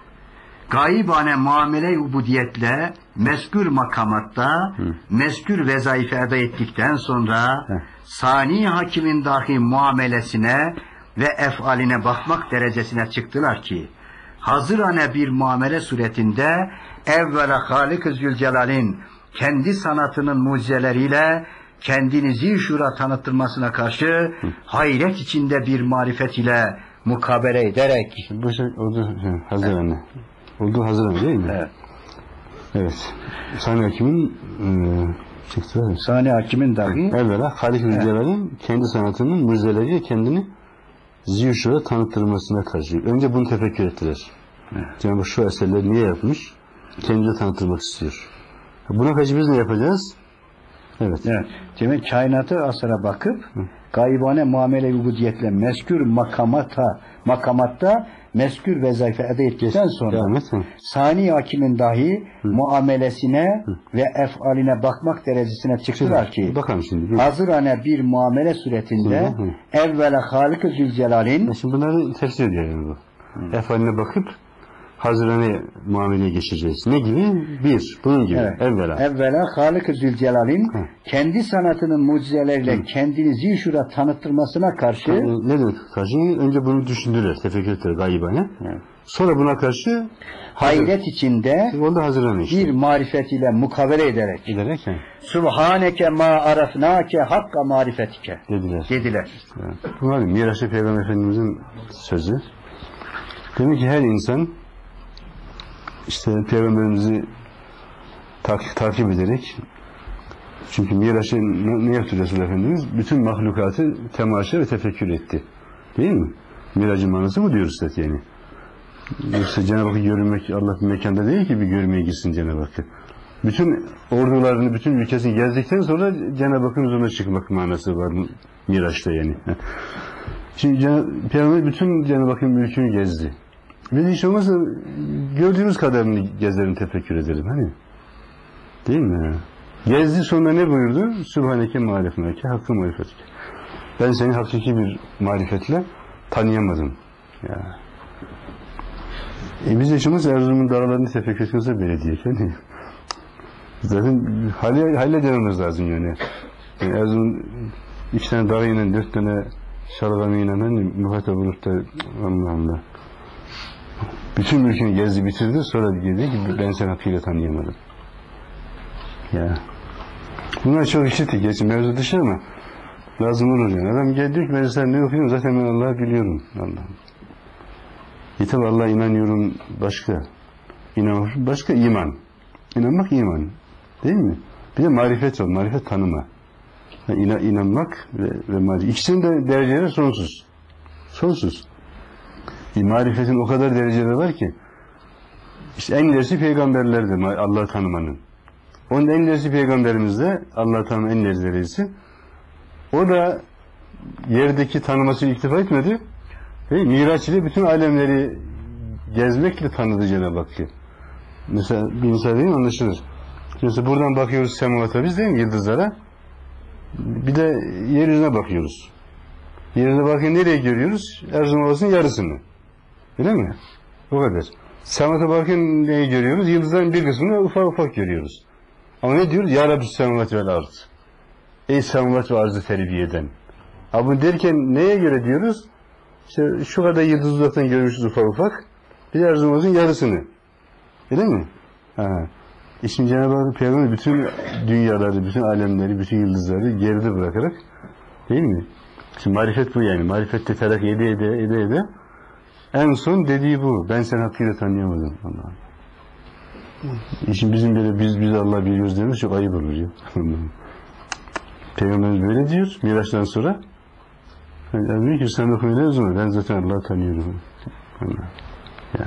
gaibane muamele-i ubudiyetle meskür makamatta Hı. meskür vezaife eda ettikten sonra Hı. sani hakimin dahi muamelesine ve efaline bakmak derecesine çıktılar ki hazırane bir muamele suretinde evvela Halik-ı Zülcelal'in kendi sanatının mucizeleriyle kendini zişura tanıttırmasına karşı Hı. hayret içinde bir marifet ile mukabele ederek bu şey oldu hazır anne. Oldu hazır anne değil mi? Evet. Evet. Sani Hakim'in e, çıktı. Sani Hakim'in dahi evvela Halik-ı Zülcelal'in kendi sanatının mucizeleriyle kendini zişura tanıttırmasına karşı. Önce bunu tefekkür ettiler. Evet. Cenab-ı şu eserleri niye yapmış? Kendini tanıttırmak istiyor. Buna karşı biz ne yapacağız? Evet. Evet. Demek kainatı asara bakıp Hı. gaybane muamele-i ubudiyetle meskür makamata makamatta meskür vezaife eda ettikten sonra evet, sani hakimin dahi Hı. muamelesine Hı. ve efaline bakmak derecesine çıktılar ki bakalım şimdi. Hazırane bir muamele suretinde Hı. evvela Halik-ı Zülcelal'in şimdi bunları tefsir ediyor yani bu. Hı. Efaline bakıp hazırane muameleye geçeceğiz. Ne gibi? Bir, bunun gibi. Evet. Evvela. Evvela Halik-ı Zülcelal'in Hı. kendi sanatının mucizeleriyle Hı. kendini zişura tanıttırmasına karşı yani, ne demek karşı? Önce bunu düşündüler, tefekkür ettiler gaybane. Hı. Sonra buna karşı hayret hazır. içinde hazırlanıyor işte. Bir marifetiyle mukabele ederek ederek he. Subhaneke ma arafnake hakka marifetike dediler. dediler. Evet. Bu var Miraç-ı Peygamber Efendimiz'in sözü. Demek ki her insan İşte Peygamberimizi takip, takip ederek çünkü Miraç'ı ne, ne yaptı Resulullah Efendimiz? Bütün mahlukatı temaşa ve tefekkür etti. Değil mi? Miracın manası bu diyoruz zaten yani. Yoksa Cenab-ı Hakk'ı görmek Allah bir mekanda değil ki bir görmeye gitsin Cenab-ı Hakk'ı. Bütün ordularını, bütün ülkesini gezdikten sonra Cenab-ı Hakk'ın huzuruna çıkmak manası var Miraç'ta yani. Şimdi Cenab- Peygamber bütün Cenab-ı Hakk'ın mülkünü gezdi. Biz hiç olmazsa gördüğümüz kadarını gezerim, tefekkür ederim. Hani? Değil mi? Gezdi sonra ne buyurdu? Sübhaneke marifetike, hakkı marifetike. Ben seni hakiki bir marifetle tanıyamadım. Ya. E biz hiç olmazsa Erzurum'un dağlarını tefekkür etmezse belediye. Hani? Zaten hale, halledememiz lazım yani. yani Erzurum'un iki tane dağıyla, dört tane şalgamıyla hani muhatap olup da Allah Allah. Bütün mülkünü gezdi bitirdi sonra dedi ki ben seni hakkıyla tanıyamadım. Ya. Bunlar çok işittik. Geçin mevzu dışı ama lazım olur yani. Adam geldi diyor ki ben sen ne okuyorsun zaten ben Allah'ı biliyorum. Allah'ım. E tabi Allah'a inanıyorum başka. İnanmak başka iman. İnanmak iman. Değil mi? Bir de marifet var. Marifet tanıma. Yani inan, inanmak ve, ve marifet. İkisinin de dereceleri sonsuz. Sonsuz. E, marifetin o kadar dereceleri var ki işte en ilerisi peygamberlerdir Allah'ı tanımanın. Onun en ilerisi peygamberimiz de Allah'ı tanımanın en ilerisi derecesi. O da yerdeki tanımasıyla iktifa etmedi. Ve Miraç ile bütün alemleri gezmekle tanıdı Cenab-ı Hakk'ı. Mesela bir insan değil mi anlaşılır. Mesela buradan bakıyoruz semavata biz değil mi yıldızlara? Bir de yeryüzüne bakıyoruz. Yeryüzüne bakın nereye görüyoruz? Erzurum Ovası'nın yarısını. Öyle mi? O kadar. Semavata bakın neyi görüyoruz? Yıldızların bir kısmını ufak ufak görüyoruz. Ama ne diyoruz? Ya Rabbi semavat vel arz. Ey semavat ve arzı terbiye eden. Ama bunu derken neye göre diyoruz? İşte şu kadar yıldız uzaktan görmüşüz ufak ufak. Bir de Erzurum Ovası'nın yarısını. Öyle mi? Ha. İşin Cenab-ı Hak Peygamber bütün dünyaları, bütün alemleri, bütün yıldızları geride bırakarak değil mi? Şimdi marifet bu yani. Marifette terakki ede ede ede ede en son dediği bu. Ben seni hakkıyla tanıyamadım. Allah'ım. İşin bizim böyle biz biz Allah biliyoruz dememiz çok ayıp olur ya. Peygamberimiz böyle diyor Miraç'tan sonra. Yani diyor ki sen okumayı o zaman ben zaten Allah'ı tanıyorum. Allah. Ya.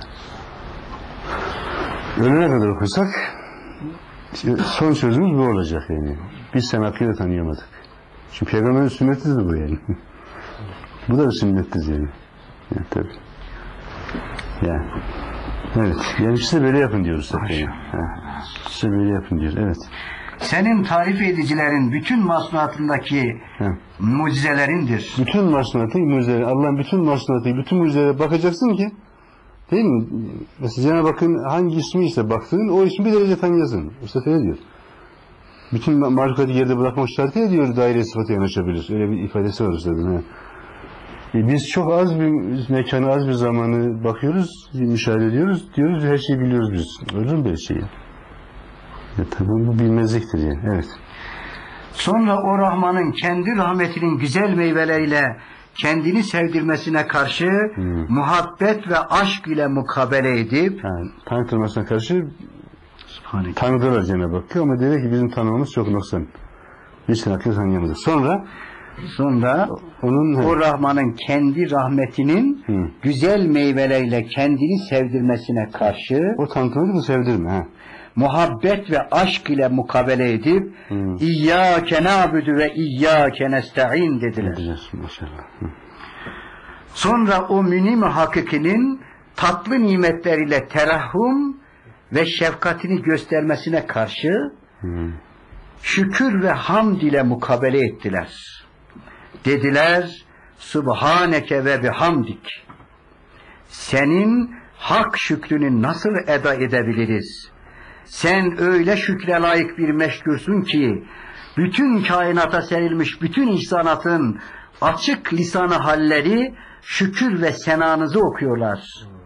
Ölene kadar okursak son sözümüz bu olacak yani. Biz sen hakkıyla tanıyamadık. Çünkü Peygamberin sünnetidir bu yani. Bu da bir sünnettir yani. Ya, tabii. Ya. Evet. Yani size böyle yapın diyoruz zaten. Yani. Size böyle yapın diyor. Evet. Senin tarif edicilerin bütün masnuatındaki He. mucizelerindir. Bütün masnuatı, mucizeleri, Allah'ın bütün masnuatı, bütün mucizelere bakacaksın ki, değil mi? Mesela Cenab-ı Hakk'ın hangi ismi ise baktığın, o ismi bir derece tanıyasın. Üstad öyle diyor. Bütün mahlukatı yerde bırakmak şart ediyor, daire sıfatı yanaşabilir. Öyle bir ifadesi var Üstad'ın. E biz çok az bir mekanı, az bir zamanı bakıyoruz, müşahede ediyoruz, diyoruz her şeyi biliyoruz biz. Öyle mi bir şey? Ya tabii bu bilmezliktir yani. Evet. Sonra o Rahman'ın kendi rahmetinin güzel meyveleriyle kendini sevdirmesine karşı hmm. muhabbet ve aşk ile mukabele edip yani, tanıtılmasına karşı tanıdılar Cenab-ı Hakk'ı ama dedi ki bizim tanımamız çok noksan. Biz sen hakkı tanıyamadık. Sonra Sonra onun, o Rahman'ın kendi rahmetinin hmm. güzel meyveleriyle kendini sevdirmesine karşı o tanıtılır mı sevdirme? He. muhabbet ve aşk ile mukabele edip hmm. İyyâke nâbudu ve İyyâke nesta'in dediler. Maşallah. Sonra o münim-i hakikinin tatlı nimetleriyle terahhum ve şefkatini göstermesine karşı hmm. şükür ve hamd ile mukabele ettiler. Dediler, Subhaneke ve bihamdik. Senin hak şükrünü nasıl eda edebiliriz? Sen öyle şükre layık bir meşgulsün ki, bütün kainata serilmiş bütün ihsanatın açık lisanı halleri şükür ve senanızı okuyorlar.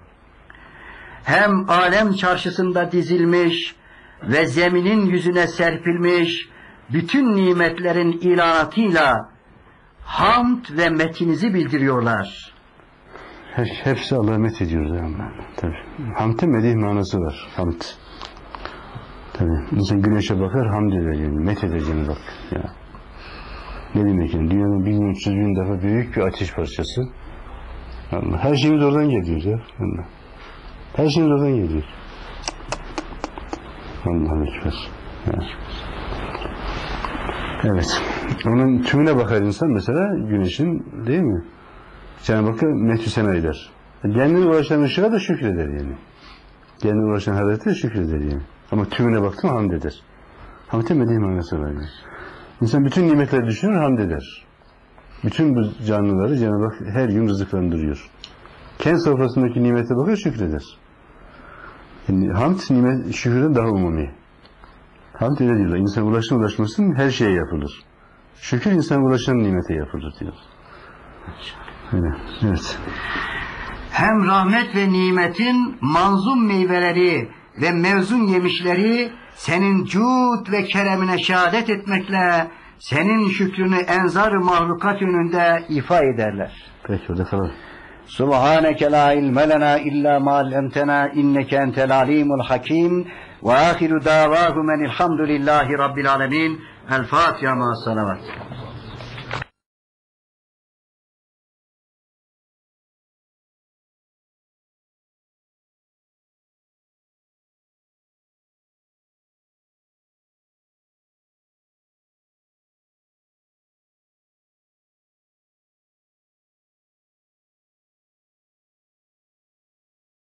Hem alem çarşısında dizilmiş ve zeminin yüzüne serpilmiş bütün nimetlerin ilanatıyla hamd ve metinizi bildiriyorlar. Hepsi Allah'a met ediyoruz yani. Tabii. Hamd'e medih manası var. Hamd. Tabii. İnsan güneşe bakar, hamd eder yani. Met edeceğine bak. Ya. Ne demek yani? Dünyanın bin üç yüz bin defa büyük bir ateş parçası. Allah. Her şeyimiz oradan geliyor ya. Allah. Her şeyimiz oradan geliyor. Allah'a ekber. Ya. Evet. Onun tümüne bakar insan mesela güneşin, değil mi? Cenab-ı Hakk'a metü sena eder. Kendine ulaşan ışığa da şükreder yani. Kendine ulaşan hazreti de şükreder yani. Ama tümüne baktı mı hamd eder. Hamd etmediği manası var yani. İnsan bütün nimetleri düşünür, hamd eder. Bütün bu canlıları Cenab-ı Hak her gün rızıklandırıyor. Kendi sofrasındaki nimete bakar, şükreder. Yani hamd nimet, şükürden daha umumi. Hamd öyle diyorlar. İnsan ulaşın ulaşmasın her şeye yapılır. Şükür insan ulaşan nimete yapılır diyor. Öyle. Evet. Hem rahmet ve nimetin manzum meyveleri ve mevzun yemişleri senin cud ve keremine şehadet etmekle senin şükrünü enzar-ı mahlukat önünde ifa ederler. Peki orada kalalım. Subhaneke la ilme lena illa ma allamtena inneke entel alimul hakim ve ahiru davahum enilhamdülillahi rabbil alemin. El Fatiha ma salavat.